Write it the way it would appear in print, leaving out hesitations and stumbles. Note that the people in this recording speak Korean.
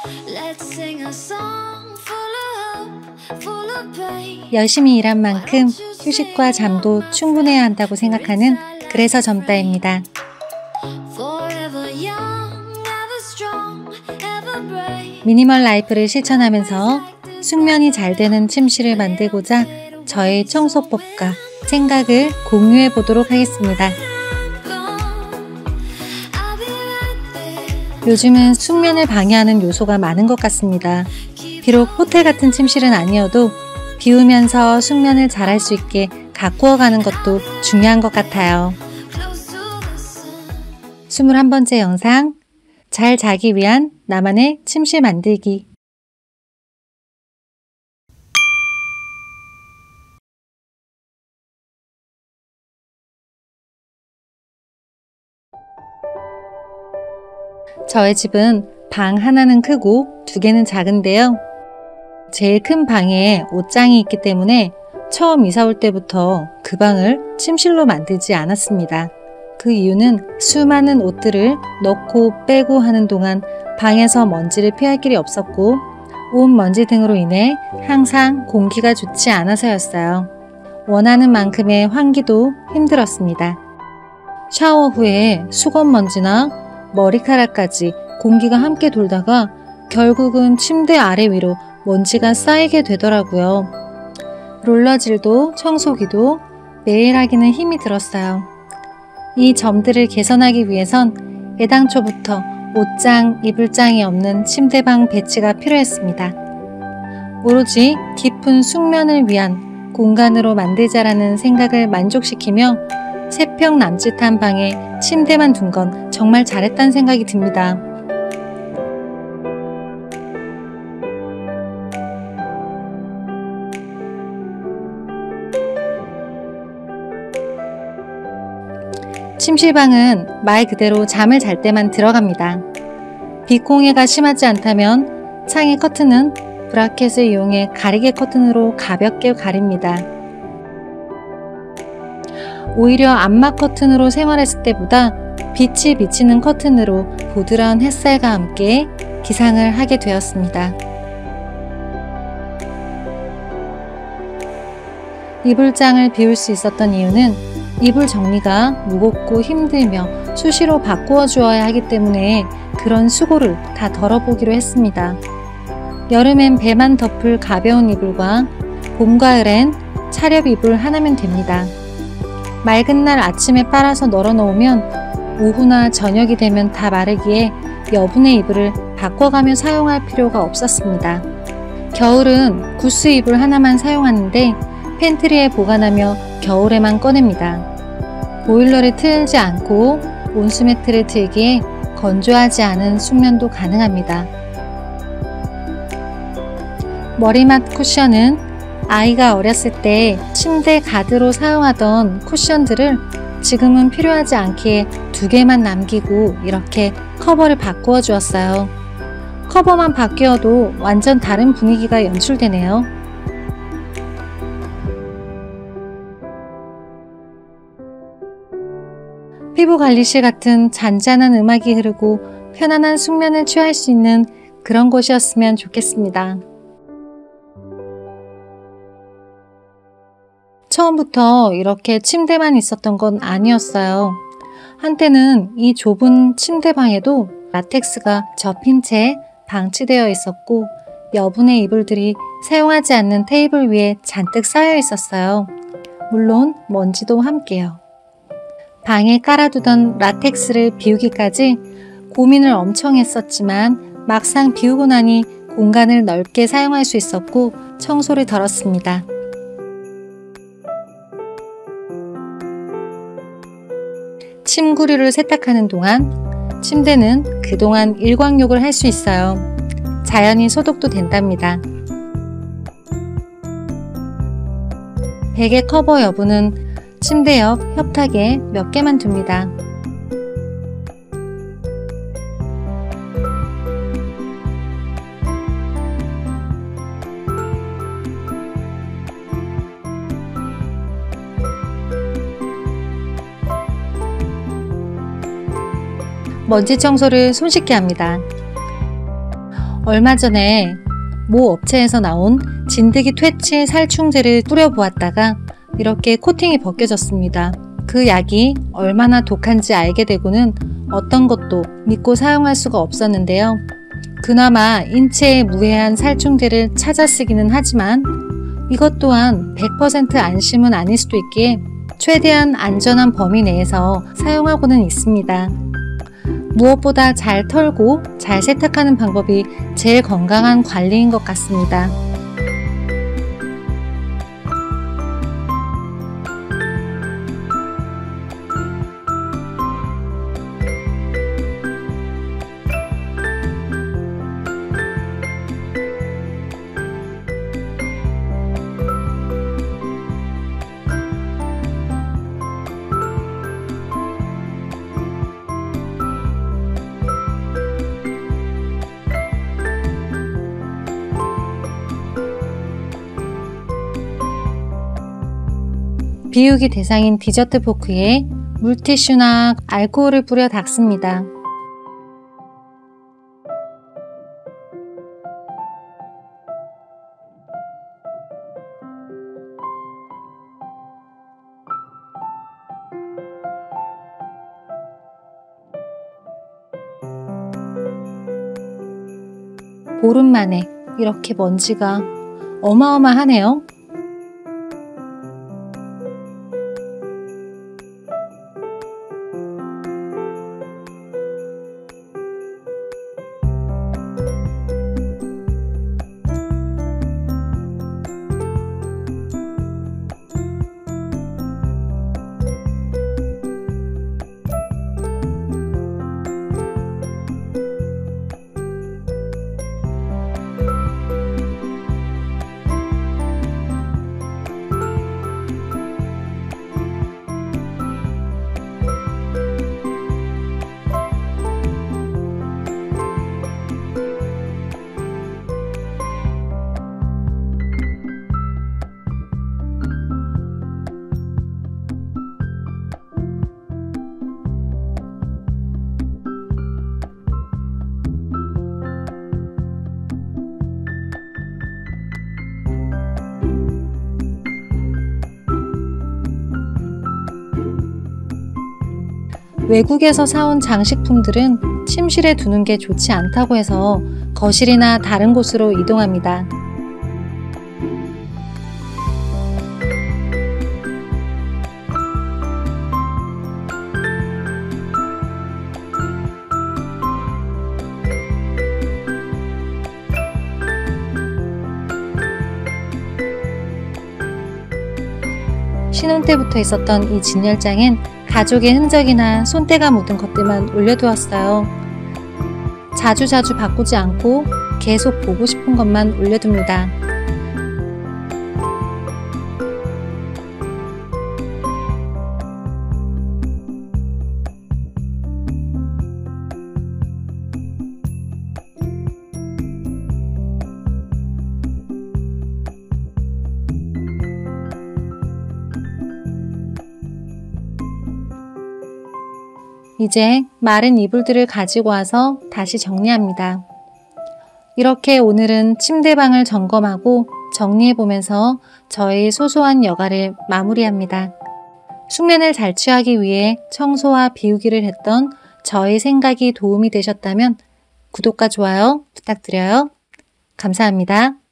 열심히 일한 만큼 휴식과 잠도 충분해야 한다고 생각하는 그래서 젊다입니다. 미니멀 라이프를 실천하면서 숙면이 잘 되는 침실을 만들고자 저의 청소법과 생각을 공유해 보도록 하겠습니다. 요즘은 숙면을 방해하는 요소가 많은 것 같습니다. 비록 호텔 같은 침실은 아니어도 비우면서 숙면을 잘할 수 있게 가꾸어 가는 것도 중요한 것 같아요. 21번째 영상, 잘 자기 위한 나만의 침실 만들기. 저의 집은 방 하나는 크고 두 개는 작은데요. 제일 큰 방에 옷장이 있기 때문에 처음 이사 올 때부터 그 방을 침실로 만들지 않았습니다. 그 이유는 수많은 옷들을 넣고 빼고 하는 동안 방에서 먼지를 피할 길이 없었고 옷 먼지 등으로 인해 항상 공기가 좋지 않아서였어요. 원하는 만큼의 환기도 힘들었습니다. 샤워 후에 수건 먼지나 머리카락까지 공기가 함께 돌다가 결국은 침대 아래 위로 먼지가 쌓이게 되더라고요. 롤러질도 청소기도 매일 하기는 힘이 들었어요. 이 점들을 개선하기 위해선 애당초부터 옷장, 이불장이 없는 침대방 배치가 필요했습니다. 오로지 깊은 숙면을 위한 공간으로 만들자라는 생각을 만족시키며 3평 남짓한 방에 침대만 둔 건 정말 잘했다는 생각이 듭니다. 침실방은 말 그대로 잠을 잘 때만 들어갑니다. 빛공해가 심하지 않다면 창의 커튼은 브라켓을 이용해 가리개 커튼으로 가볍게 가립니다. 오히려 암막 커튼으로 생활했을 때보다 빛이 비치는 커튼으로 보드라운 햇살과 함께 기상을 하게 되었습니다. 이불장을 비울 수 있었던 이유는 이불 정리가 무겁고 힘들며 수시로 바꾸어 주어야 하기 때문에 그런 수고를 다 덜어보기로 했습니다. 여름엔 배만 덮을 가벼운 이불과 봄, 가을엔 차렵 이불 하나면 됩니다. 맑은 날 아침에 빨아서 널어 놓으면 오후나 저녁이 되면 다 마르기에 여분의 이불을 바꿔가며 사용할 필요가 없었습니다. 겨울은 구스 이불 하나만 사용하는데 팬트리에 보관하며 겨울에만 꺼냅니다. 보일러를 틀지 않고 온수 매트를 틀기에 건조하지 않은 숙면도 가능합니다. 머리맡 쿠션은 아이가 어렸을 때 침대 가드로 사용하던 쿠션들을 지금은 필요하지 않기에 2개만 남기고 이렇게 커버를 바꾸어 주었어요. 커버만 바뀌어도 완전 다른 분위기가 연출되네요. 피부관리실 같은 잔잔한 음악이 흐르고 편안한 숙면을 취할 수 있는 그런 곳이었으면 좋겠습니다. 처음부터 이렇게 침대만 있었던 건 아니었어요. 한때는 이 좁은 침대방에도 라텍스가 접힌 채 방치되어 있었고 여분의 이불들이 사용하지 않는 테이블 위에 잔뜩 쌓여 있었어요. 물론 먼지도 함께요. 방에 깔아두던 라텍스를 비우기까지 고민을 엄청 했었지만 막상 비우고 나니 공간을 넓게 사용할 수 있었고 청소를 덜었습니다. 침구류를 세탁하는 동안 침대는 그동안 일광욕을 할 수 있어요. 자연히 소독도 된답니다. 베개 커버 여부는 침대 옆 협탁에 몇 개만 둡니다. 먼지 청소를 손쉽게 합니다. 얼마 전에 모 업체에서 나온 진드기 퇴치 살충제를 뿌려보았다가 이렇게 코팅이 벗겨졌습니다. 그 약이 얼마나 독한지 알게 되고는 어떤 것도 믿고 사용할 수가 없었는데요. 그나마 인체에 무해한 살충제를 찾아 쓰기는 하지만 이것 또한 100% 안심은 아닐 수도 있기에 최대한 안전한 범위 내에서 사용하고는 있습니다. 무엇보다 잘 털고 잘 세탁하는 방법이 제일 건강한 관리인 것 같습니다. 비우기 대상인 디저트 포크에 물티슈나 알코올을 뿌려 닦습니다. 보름 만에 이렇게 먼지가 어마어마하네요. 외국에서 사온 장식품들은 침실에 두는 게 좋지 않다고 해서 거실이나 다른 곳으로 이동합니다. 신혼 때부터 있었던 이 진열장엔 가족의 흔적이나 손때가 묻은 것들만 올려두었어요. 자주자주 바꾸지 않고 계속 보고 싶은 것만 올려둡니다. 이제 마른 이불들을 가지고 와서 다시 정리합니다. 이렇게 오늘은 침대방을 점검하고 정리해보면서 저의 소소한 여가를 마무리합니다. 숙면을 잘 취하기 위해 청소와 비우기를 했던 저의 생각이 도움이 되셨다면 구독과 좋아요 부탁드려요. 감사합니다.